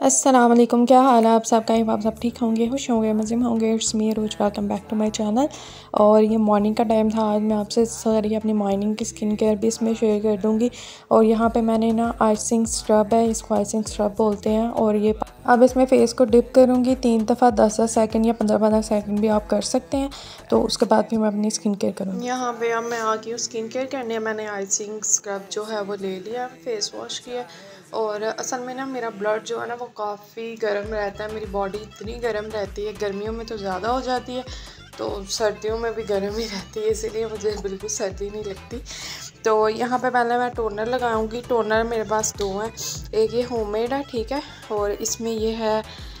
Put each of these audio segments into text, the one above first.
अस्सलाम वालेकुम, क्या हाल है आप सबका। आप सब ठीक होंगे, खुश होंगे, मज़े में होंगे। It's me Rose, welcome back to my channel. और ये मॉर्निंग का टाइम था। आज मैं आपसे सारी अपनी मॉर्निंग की स्किन केयर भी इसमें शेयर कर दूंगी। और यहाँ पे मैंने ना आइसिंग स्क्रब है, इसको आइसिंग स्क्रब बोलते हैं। और ये अब इसमें फेस को डिप करूँगी 3 दफ़ा, 10-10 सेकंड या 15-15 सेकंड भी आप कर सकते हैं। तो उसके बाद फिर मैं अपनी स्किन केयर करूँगी। यहाँ पे अब मैं आ गई हूँ स्किन केयर करने। मैंने आइसिंग स्क्रब जो है वो ले लिया, फेस वॉश किया। और असल में ना मेरा ब्लड जो है ना वो काफ़ी गर्म रहता है, मेरी बॉडी इतनी गर्म रहती है, गर्मियों में तो ज़्यादा हो जाती है, तो सर्दियों में भी गर्म ही रहती है, इसीलिए मुझे बिल्कुल सर्दी नहीं लगती। तो यहाँ पे पहले मैं टोनर लगाऊंगी। टोनर मेरे पास 2 हैं, एक ये होममेड है, ठीक है, और इसमें ये है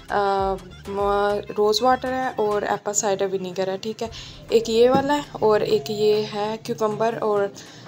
रोज़ वाटर है और एप्पल साइडर विनीगर है, ठीक है। एक ये वाला है और एक ये है क्यूकम्बर और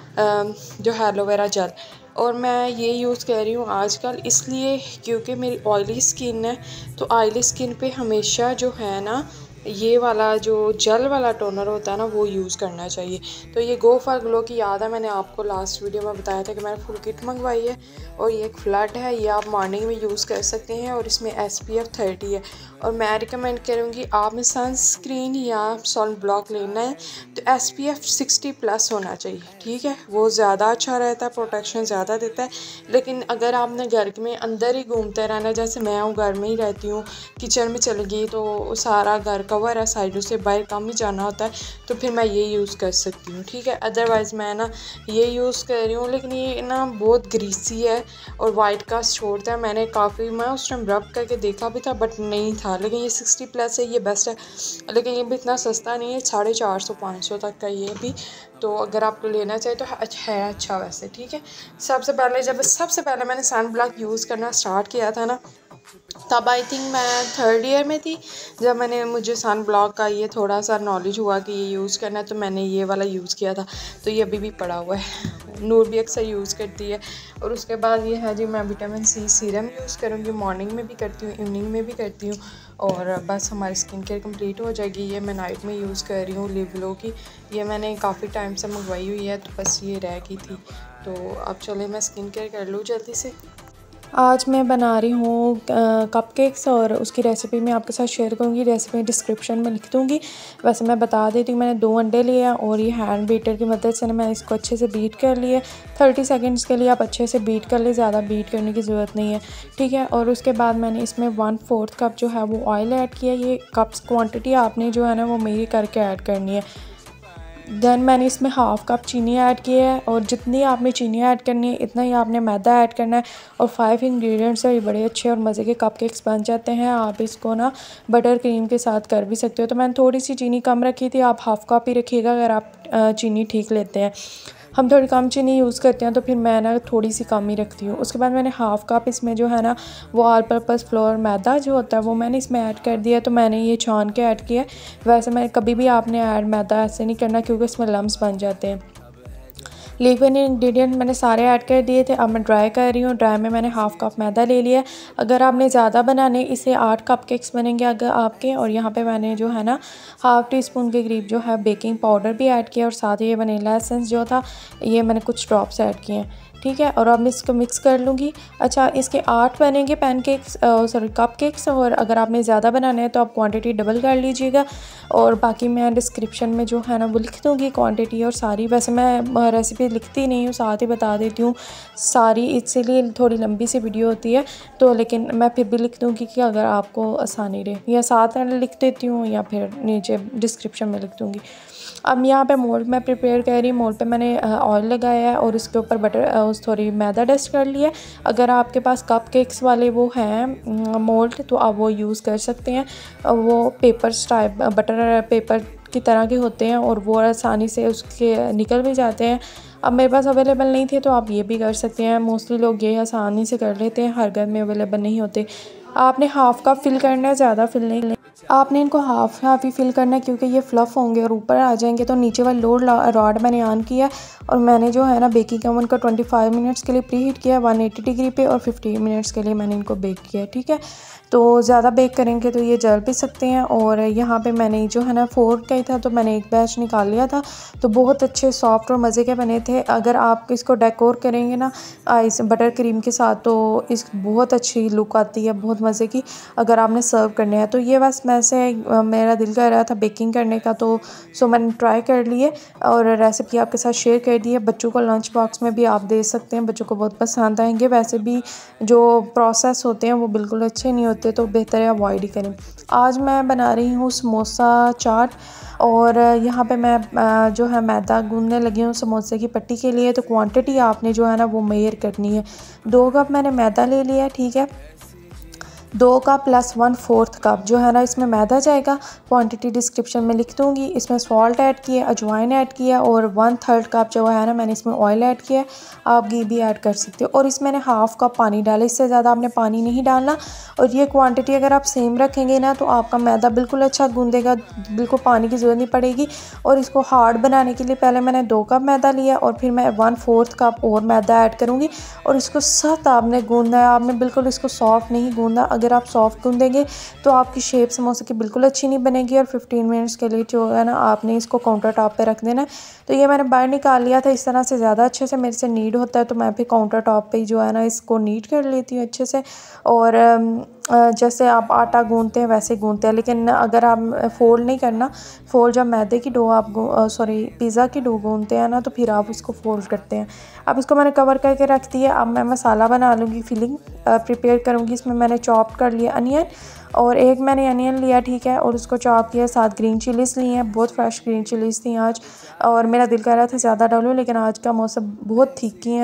जो है एलोवेरा जेल। और मैं ये यूज़ कर रही हूँ आजकल, इसलिए क्योंकि मेरी ऑयली स्किन है। तो ऑयली स्किन पे हमेशा जो है ना ये वाला जो जेल वाला टोनर होता है ना वो यूज़ करना चाहिए। तो ये गो फॉर ग्लो की याद है, मैंने आपको लास्ट वीडियो में बताया था कि मैंने फुल किट मंगवाई है। और ये एक फ्लड है, ये आप मॉर्निंग में यूज़ कर सकते हैं और इसमें SPF 30 है। और मैं रिकमेंड करूँगी आपने सनस्क्रीन या सन ब्लॉक लेना है तो SPF 60+ होना चाहिए, ठीक है। वो ज़्यादा अच्छा रहता है, प्रोटेक्शन ज़्यादा देता है। लेकिन अगर आपने घर में अंदर ही घूमते रहना, जैसे मैं हूँ घर में ही रहती हूँ, किचन में चली गई तो सारा घर कवर है, साइडों से बाहर कम ही जाना होता है, तो फिर मैं ये यूज़ कर सकती हूँ, ठीक है। अदरवाइज़ मैं ना ये यूज़ कर रही हूँ, लेकिन ये ना बहुत ग्रीसी है और वाइट कास्ट छोड़ता है। मैंने काफ़ी मैं उस टाइम रब करके देखा भी था बट नहीं था, लेकिन ये 60+ है, ये बेस्ट है। लेकिन ये भी इतना सस्ता नहीं है, 450-500 तक का ये भी। तो अगर आपको लेना चाहिए तो है अच्छा वैसे, ठीक है। सबसे पहले मैंने सन ब्लॉक यूज़ करना स्टार्ट किया था ना, तब आई थिंक मैं 3rd ईयर में थी, जब मुझे सन ब्लॉक का ये थोड़ा सा नॉलेज हुआ कि ये यूज़ करना है, तो मैंने ये वाला यूज़ किया था। तो ये अभी भी पड़ा हुआ है, नूर भी अक्सर यूज़ करती है। और उसके बाद ये है जी, मैं विटामिन C सीरम यूज़ करूँगी, मॉर्निंग में भी करती हूँ, इवनिंग में भी करती हूँ। और बस हमारी स्किन केयर कंप्लीट हो जाएगी। ये मैं नाइट में यूज़ कर रही हूँ लिव ग्लो की, ये मैंने काफ़ी टाइम से मंगवाई हुई है, तो बस ये रह गई थी। तो अब चले मैं स्किन केयर कर लूँ जल्दी से। आज मैं बना रही हूँ कपकेक्स और उसकी रेसिपी मैं आपके साथ शेयर करूँगी। रेसिपी डिस्क्रिप्शन में लिख दूँगी। वैसे मैं बता देती हूँ, मैंने 2 अंडे लिए हैं और ये हैंड बीटर की मदद से मैं इसको अच्छे से बीट कर लिए। 30 सेकंड्स के लिए आप अच्छे से बीट कर ले, ज़्यादा बीट करने की ज़रूरत नहीं है, ठीक है। और उसके बाद मैंने इसमें 1/4 कप जो है वो ऑयल ऐड किया। ये कप्स क्वान्टिटी आपने जो है ना वो मेरी करके ऐड करनी है। देन मैंने इसमें 1/2 कप चीनी ऐड की है, और जितनी आपने चीनी ऐड करनी है इतना ही आपने मैदा ऐड करना है। और 5 इंग्रेडिएंट्स है, ये बड़े अच्छे और मज़े के कपकेक्स बन जाते हैं। आप इसको ना बटर क्रीम के साथ कर भी सकते हो। तो मैंने थोड़ी सी चीनी कम रखी थी, आप 1/2 कप ही रखिएगा अगर आप चीनी ठीक लेते हैं। हम थोड़ी कम चीनी यूज़ करते हैं, तो फिर मैं ना थोड़ी सी कम ही रखती हूँ। उसके बाद मैंने 1/2 कप इसमें जो है ना वो ऑल पर्पज़ फ्लोर मैदा जो होता है वो मैंने इसमें ऐड कर दिया। तो मैंने ये छान के ऐड किया। वैसे मैं कभी भी आपने ऐड मैदा ऐसे नहीं करना, क्योंकि इसमें लम्स बन जाते हैं। लिक्विड इंग्रेडिएंट मैंने सारे ऐड कर दिए थे। अब मैं ड्राई कर रही हूँ। ड्राई में मैंने 1/2 कप मैदा ले लिया। अगर आपने ज़्यादा बनाने, इसे 8 कपकेक्स बनेंगे अगर आपके। और यहाँ पे मैंने जो है ना 1/2 टीस्पून के करीब जो है बेकिंग पाउडर भी ऐड किया, और साथ ही ये वनीला एसेंस जो था ये मैंने कुछ ड्रॉप्स ऐड किए हैं, ठीक है। और अब मैं इसको मिक्स कर लूँगी। अच्छा, इसके 8 बनेंगे कपकेक्स। और अगर आपने ज़्यादा बनाना है तो आप क्वांटिटी डबल कर लीजिएगा। और बाकी मैं डिस्क्रिप्शन में जो है ना वो लिख दूँगी क्वांटिटी और सारी। वैसे मैं रेसिपी लिखती नहीं हूँ, साथ ही बता देती हूँ सारी, इसीलिए थोड़ी लंबी सी वीडियो होती है। तो लेकिन मैं फिर भी लिख दूँगी कि अगर आपको आसानी रहे, या साथ में लिख देती हूँ या फिर नीचे डिस्क्रिप्शन में लिख दूँगी। अब यहाँ पे मोल्ड मैं प्रिपेयर कर रही हूँ। मोल्ड पे मैंने ऑयल लगाया है और उसके ऊपर सॉरी मैदा डस्ट कर लिया। अगर आपके पास कपकेक्स वाले वो हैं मोल्ड तो आप वो यूज़ कर सकते हैं। वो पेपर्स टाइप बटर पेपर की तरह के होते हैं और वो आसानी से उसके निकल भी जाते हैं। अब मेरे पास अवेलेबल नहीं थे तो आप ये भी कर सकते हैं। मोस्टली लोग ये आसानी से कर लेते हैं, हर घर में अवेलेबल नहीं होते। आपने 1/2 कप फिल करना है, ज़्यादा फिल नहीं। आपने इनको हाफ ही फिल करना है, क्योंकि ये फ्लफ़ होंगे और ऊपर आ जाएंगे। तो नीचे वाला लोड रॉड मैंने ऑन किया और मैंने जो है ना बेकिंग ओवन का 25 मिनट्स के लिए प्री हीट किया 180 डिग्री पे, और 15 मिनट्स के लिए मैंने इनको बेक किया, ठीक है। तो ज़्यादा बेक करेंगे तो ये जल भी सकते हैं। और यहाँ पे मैंने जो है ना 4 का ही था तो मैंने एक बैच निकाल लिया था, तो बहुत अच्छे सॉफ्ट और मज़े के बने थे। अगर आप इसको डेकोर करेंगे ना इस बटर क्रीम के साथ तो इस बहुत अच्छी लुक आती है, बहुत मज़े की, अगर आपने सर्व करने हैं तो। ये बस मैं से मेरा दिल कर रहा था बेकिंग करने का, तो सो मैंने ट्राई कर लिए और रेसिपी आपके साथ शेयर कर दी है। बच्चों को लंच बॉक्स में भी आप दे सकते हैं, बच्चों को बहुत पसंद आएंगे। वैसे भी जो प्रोसेस होते हैं वो बिल्कुल अच्छे नहीं होते, तो बेहतर है अवॉइड ही करें। आज मैं बना रही हूँ समोसा चाट, और यहाँ पे मैं जो है मैदा गूंदने लगी हूँ समोसे की पट्टी के लिए। तो क्वांटिटी आपने जो है ना वो मेजर करनी है। 2 कप मैंने मैदा ले लिया, ठीक है। 2 कप प्लस 1/4 कप जो है ना इसमें मैदा जाएगा। क्वांटिटी डिस्क्रिप्शन में लिख दूँगी। इसमें सॉल्ट ऐड किया, अजवाइन ऐड किया, और 1/3 कप जो है ना मैंने इसमें ऑयल ऐड किया। आप घी भी ऐड कर सकते हो। और इसमें मैंने 1/2 कप पानी डाला, इससे ज़्यादा आपने पानी नहीं डालना। और ये क्वांटिटी अगर आप सेम रखेंगे ना तो आपका मैदा बिल्कुल अच्छा गूंदेगा, बिल्कुल पानी की ज़रूरत नहीं पड़ेगी। और इसको हार्ड बनाने के लिए पहले मैंने 2 कप मैदा लिया और फिर मैं 1/4 कप और मैदा ऐड करूँगी। और इसको सख्त आपने गूंदना है, आपने बिल्कुल इसको सॉफ्ट नहीं गूंदना। अगर आप सॉफ्ट गूंदेंगे तो आपकी शेप समोसे की बिल्कुल अच्छी नहीं बनेगी। और 15 मिनट्स के लिए जो है ना आपने इसको काउंटर टॉप पे रख देना। तो ये मैंने बाहर निकाल लिया था। इस तरह से ज़्यादा अच्छे से मेरे से नीड होता है, तो मैं फिर काउंटर टॉप पे ही जो है ना इसको नीड कर लेती हूँ अच्छे से। और जैसे आप आटा गूंदते हैं वैसे गूंदते हैं, लेकिन अगर आप फोल्ड नहीं करना, फोल्ड जब मैदे की डो आप पिज़्ज़ा की डो गूंदते हैं ना तो फिर आप उसको फोल्ड करते हैं। अब इसको मैंने कवर करके रख दिया। अब मैं मसाला बना लूँगी, फिलिंग प्रिपेयर करूँगी। इसमें मैंने चॉप कर लिया अनियन, और एक मैंने अनियन लिया, ठीक है, और उसको चॉप किया। 7 ग्रीन चिलीज़ ली हैं, बहुत फ्रेश ग्रीन चिलीज़ थी आज। और मेरा दिल कर रहा था ज़्यादा डालूँ, लेकिन आज का मौसम बहुत तीखी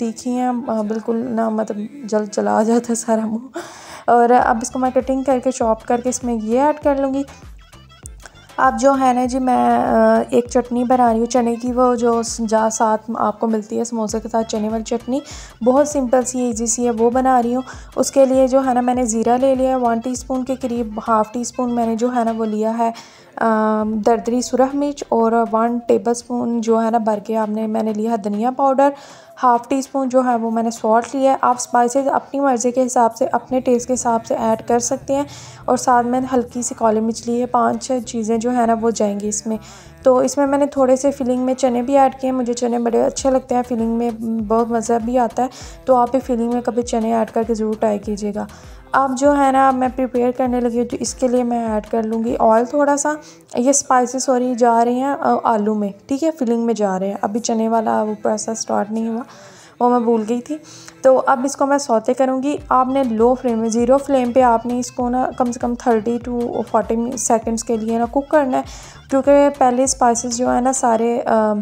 हैं बिल्कुल ना, मतलब जल चला जाता है सारा मुँह। और अब इसको मैं कटिंग करके चॉप करके इसमें ये ऐड कर लूँगी। अब जो है ना जी मैं एक चटनी बना रही हूँ चने की, वो जो साथ आपको मिलती है समोसे के साथ, चने वाली चटनी, बहुत सिंपल सी ईजी सी है, वो बना रही हूँ। उसके लिए जो है ना मैंने ज़ीरा ले लिया है 1 टीस्पून के करीब। 1/2 टीस्पून मैंने जो है ना वो लिया है दरदरी सुरख मिर्च, और 1 टेबलस्पून जो है ना भर के मैंने लिया है धनिया पाउडर। 1/2 टीस्पून जो है वो मैंने सॉल्ट लिया है। आप स्पाइसेस अपनी मर्ज़ी के हिसाब से, अपने टेस्ट के हिसाब से ऐड कर सकते हैं। और साथ में हल्की सी काली मिर्च ली है। 5-6 चीज़ें जो है ना वो जाएंगी इसमें। तो इसमें मैंने थोड़े से फिलिंग में चने भी ऐड किए। मुझे चने बड़े अच्छे लगते हैं, फिलिंग में बहुत मज़ा भी आता है। तो आप भी फिलिंग में कभी चने ऐड करके ज़रूर ट्राई कीजिएगा। अब जो है ना मैं प्रिपेयर करने लगी हूँ, तो इसके लिए मैं ऐड कर लूँगी ऑयल थोड़ा सा। ये स्पाइसेस जा रही हैं आलू में, ठीक है, फिलिंग में जा रहे हैं। अभी चने वाला वो प्रोसेस स्टार्ट नहीं हुआ, वो मैं भूल गई थी। तो अब इसको मैं सौते करूँगी। आपने लो फ्लेम में, ज़ीरो फ्लेम पे आपने इसको ना कम से कम 30 to 40 सेकंड्स के लिए ना कुक करना है, क्योंकि पहले स्पाइसेस जो है ना सारे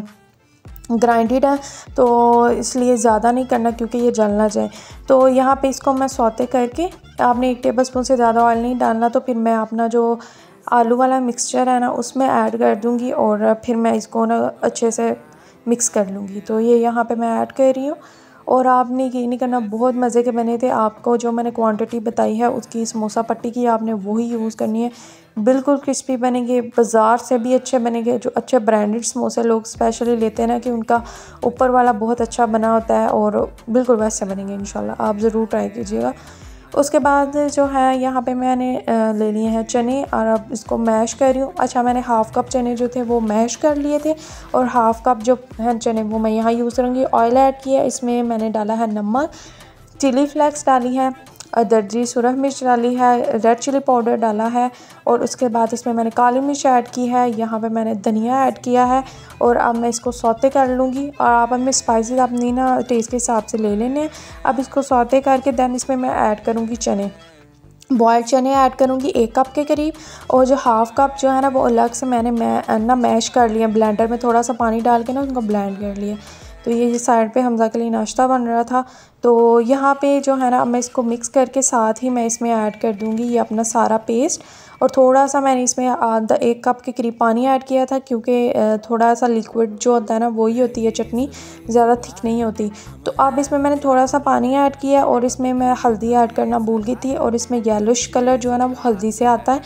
ग्राइंडेड है, तो इसलिए ज़्यादा नहीं करना क्योंकि ये जल ना जाए। तो यहाँ पे इसको मैं सौते करके, आपने 1 टेबलस्पून से ज़्यादा ऑयल नहीं डालना। तो फिर मैं अपना जो आलू वाला मिक्सचर है ना उसमें ऐड कर दूँगी, और फिर मैं इसको ना अच्छे से मिक्स कर लूँगी। तो ये यहाँ पे मैं ऐड कर रही हूँ। और आपने ये नहीं करना, बहुत मज़े के बने थे। आपको जो मैंने क्वांटिटी बताई है उसकी समोसा पट्टी की आपने वही यूज़ करनी है। बिल्कुल क्रिस्पी बनेंगे, बाज़ार से भी अच्छे बनेंगे। जो अच्छे ब्रांडेड समोसे लोग स्पेशली लेते हैं ना कि उनका ऊपर वाला बहुत अच्छा बना होता है, और बिल्कुल वैसे बनेंगे इंशाल्लाह। आप ज़रूर ट्राई कीजिएगा। उसके बाद जो है यहाँ पे मैंने ले लिए हैं चने, और अब इसको मैश कर रही हूँ। अच्छा, मैंने 1/2 कप चने जो थे वो मैश कर लिए थे, और 1/2 कप जो है चने वो मैं यहाँ यूज़ करूँगी। ऑयल ऐड किया, इसमें मैंने डाला है नमक, चिली फ्लेक्स डाली है, दरदरी सुरख मिर्च डाली है, रेड चिली पाउडर डाला है, और उसके बाद इसमें मैंने काली मिर्च ऐड की है। यहाँ पे मैंने धनिया ऐड किया है, और अब मैं इसको सौते कर लूँगी। और आप अपने स्पाइसेस अपनी ना टेस्ट के हिसाब से ले लेने हैं। अब इसको सौते करके दैन इसमें मैं ऐड करूँगी चने, बॉयल्ड चने ऐड करूँगी 1 कप के करीब। और जो 1/2 कप जो है ना वो अलग से मैंने मैश कर लिया ब्लेंडर में, थोड़ा सा पानी डाल के ना उनको ब्लेंड कर लिया। तो ये साइड पे हमज़ा के लिए नाश्ता बन रहा था। तो यहाँ पे जो है ना मैं इसको मिक्स करके साथ ही मैं इसमें ऐड कर दूँगी ये अपना सारा पेस्ट। और थोड़ा सा मैंने इसमें 1 कप के करीब पानी ऐड किया था, क्योंकि थोड़ा सा लिक्विड जो होता है ना वही होती है चटनी, ज़्यादा थिक नहीं होती। तो अब इसमें मैंने थोड़ा सा पानी ऐड किया, और इसमें मैं हल्दी ऐड करना भूल गई थी। और इसमें येलोइश कलर जो है ना वो हल्दी से आता है।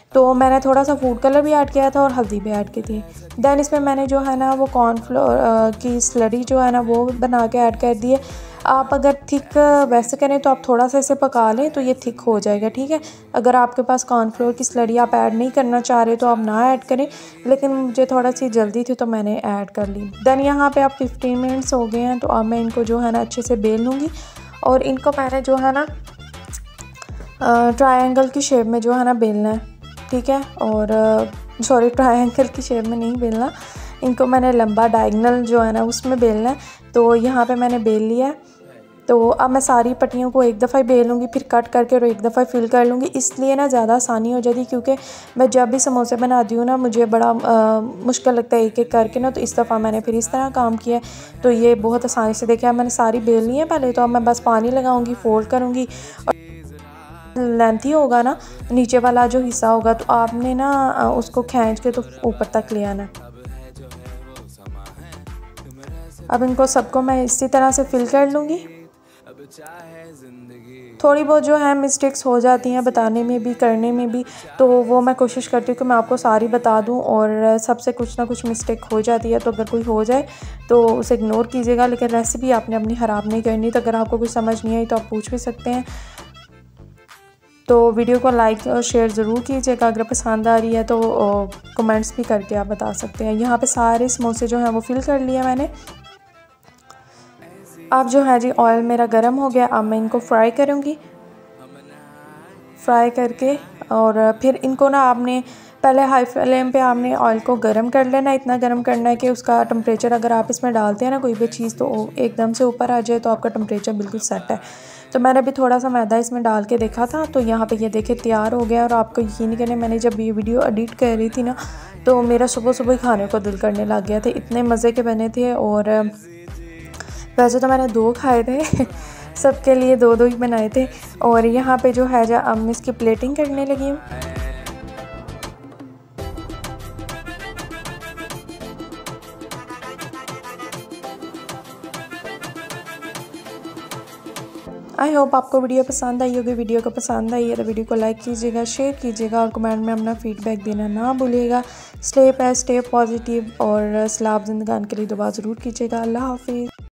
तो मैंने थोड़ा सा फूड कलर भी ऐड किया था और हल्दी भी ऐड की थी। दैन इसमें मैंने जो है ना वो कॉर्नफ्लोर की स्लरी जो है ना वो बना के ऐड कर दी है। आप अगर थिक वैसे करें तो आप थोड़ा सा इसे पका लें तो ये थिक हो जाएगा, ठीक है। अगर आपके पास कॉर्नफ्लोर की स्लरी आप ऐड नहीं करना चाह रहे तो आप ना ऐड करें, लेकिन मुझे थोड़ा सी जल्दी थी तो मैंने ऐड कर ली। दैन यहाँ पे आप 15 मिनट्स हो गए हैं, तो अब मैं इनको जो है ना अच्छे से बेल लूँगी और इनको मैंने जो है ना ट्रायंगल की शेप में जो है ना बेलना है, ठीक है। और सॉरी, ट्रायंगल की शेप में नहीं बेलना, इनको मैंने लंबा डायगनल जो है ना उसमें बेलना है। तो यहाँ पे मैंने बेल लिया है। तो अब मैं सारी पट्टियों को एक दफ़ा बेल लूँगी, फिर कट करके और एक दफ़ा फिल कर लूँगी। इसलिए ना ज़्यादा आसानी हो जाती है, क्योंकि मैं जब भी समोसे बनाती हूँ ना मुझे बड़ा मुश्किल लगता है एक एक करके ना। तो इस दफ़ा मैंने फिर इस तरह काम किया, तो ये बहुत आसानी से देखिए अब मैंने सारी बेल ली है पहले। तो अब मैं बस पानी लगाऊँगी, फोल्ड करूँगी और लेंथी होगा ना नीचे वाला जो हिस्सा होगा तो आपने ना उसको खींच के तो ऊपर तक ले आना। अब इनको सबको मैं इसी तरह से फिल कर लूँगी। थोड़ी बहुत जो है मिस्टेक्स हो जाती हैं बताने में भी करने में भी, तो वो मैं कोशिश करती हूँ कि मैं आपको सारी बता दूँ, और सबसे कुछ ना कुछ मिस्टेक हो जाती है। तो अगर कोई हो जाए तो उसे इग्नोर कीजिएगा, लेकिन रेसिपी आपने अपनी ख़राब नहीं करनी। तो अगर आपको कुछ समझ नहीं आई तो आप पूछ भी सकते हैं। तो वीडियो को लाइक और शेयर ज़रूर कीजिएगा। अगर पसंद आ रही है तो कमेंट्स भी करके आप बता सकते हैं। यहाँ पे सारे समोसे जो हैं वो फिल कर लिए मैंने। अब जो है जी ऑयल मेरा गर्म हो गया, अब मैं इनको फ्राई करूँगी। फ्राई करके और फिर इनको ना आपने पहले हाई फ्लेम पे आपने ऑयल को गर्म कर लेना। इतना गर्म करना है कि उसका टेम्परेचर, अगर आप इसमें डालते हैं ना कोई भी चीज़ तो एकदम से ऊपर आ जाए, तो आपका टेम्परेचर बिल्कुल सेट है। तो मैंने अभी थोड़ा सा मैदा इसमें डाल के देखा था, तो यहाँ पे ये देखे तैयार हो गया। और आपको यकीन नहीं करने, मैंने जब ये वीडियो एडिट कर रही थी ना तो मेरा सुबह सुबह ही खाने को दिल करने लग गया था, इतने मज़े के बने थे। और वैसे तो मैंने 2 खाए थे सबके लिए 2-2 ही बनाए थे। और यहाँ पे जो है अब मैं इसकी प्लेटिंग करने लगी हूँ। आई होप आपको वीडियो पसंद आई होगी। वीडियो को पसंद आई है तो वीडियो को लाइक कीजिएगा, शेयर कीजिएगा और कमेंट में अपना फीडबैक देना ना भूलिएगा। स्टे पॉजिटिव और सलाब ज़िंदगान के लिए दुआ ज़रूर कीजिएगा। अल्लाह हाफिज़।